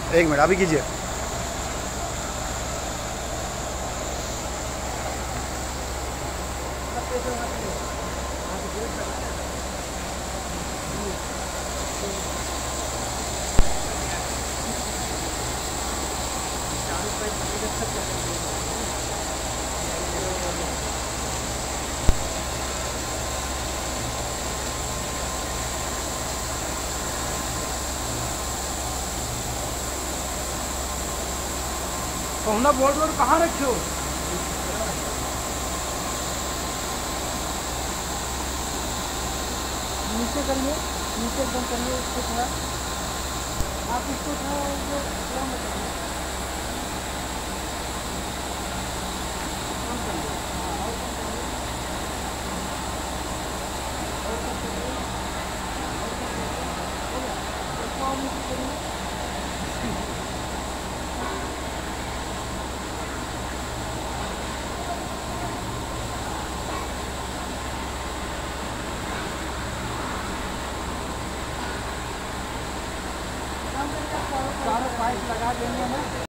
एक मिनट अभी कीजिए। पहुना बोर्ड वोर्ड कहाँ रखे हो? नीचे करिए, नीचे एकदम करिए इसको थोड़ा, आप इसको थोड़ा जो थोड़ा मत करिए, कम करिए, हाँ और कम करिए, और कम करिए, और कम करिए, हो गया, इसको और नीचे करिए। चारों पाइप लगा देंगे हम।